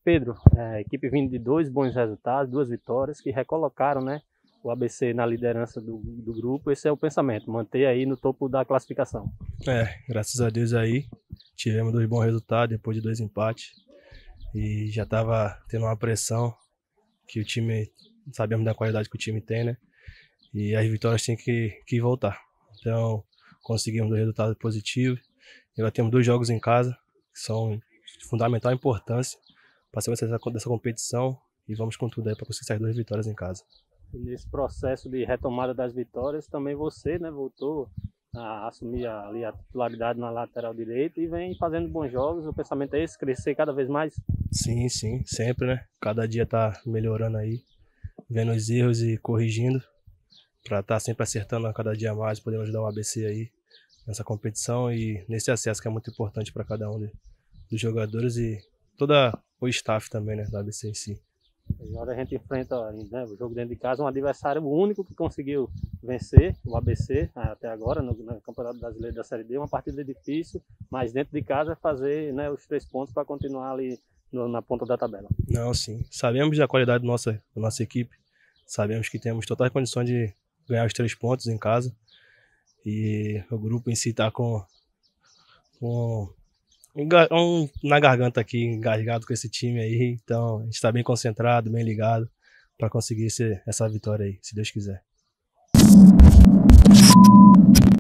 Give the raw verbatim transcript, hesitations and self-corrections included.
Pedro, a equipe vindo de dois bons resultados, duas vitórias, que recolocaram, né, o A B C na liderança do, do grupo. Esse é o pensamento, manter aí no topo da classificação. É, graças a Deus aí tivemos dois bons resultados depois de dois empates e já estava tendo uma pressão que o time, sabemos da qualidade que o time tem, né? E as vitórias têm que, que voltar. Então conseguimos dois resultados positivos. Agora temos dois jogos em casa que são de fundamental importância para sair dessa, dessa competição e vamos com tudo aí para conseguir essas duas vitórias em casa. E nesse processo de retomada das vitórias, também você, né, voltou a assumir ali a titularidade na lateral direita e vem fazendo bons jogos. O pensamento é esse, crescer cada vez mais? Sim, sim, sempre, né? Cada dia tá melhorando aí, vendo os erros e corrigindo para estar tá sempre acertando a cada dia mais, podendo ajudar o A B C aí nessa competição e nesse acesso que é muito importante para cada um dos jogadores e toda o staff também, né, do A B C em si. Agora a gente enfrenta, né, o jogo dentro de casa, um adversário único que conseguiu vencer o A B C até agora no, no Campeonato Brasileiro da Série D, uma partida difícil, mas dentro de casa fazer, né, os três pontos para continuar ali no, na ponta da tabela. Não, sim. Sabemos da qualidade da nossa, da nossa equipe, sabemos que temos totais condições de ganhar os três pontos em casa e o grupo em si está com, com um na garganta aqui, engasgado com esse time aí, então a gente está bem concentrado, bem ligado para conseguir esse, essa vitória aí, se Deus quiser.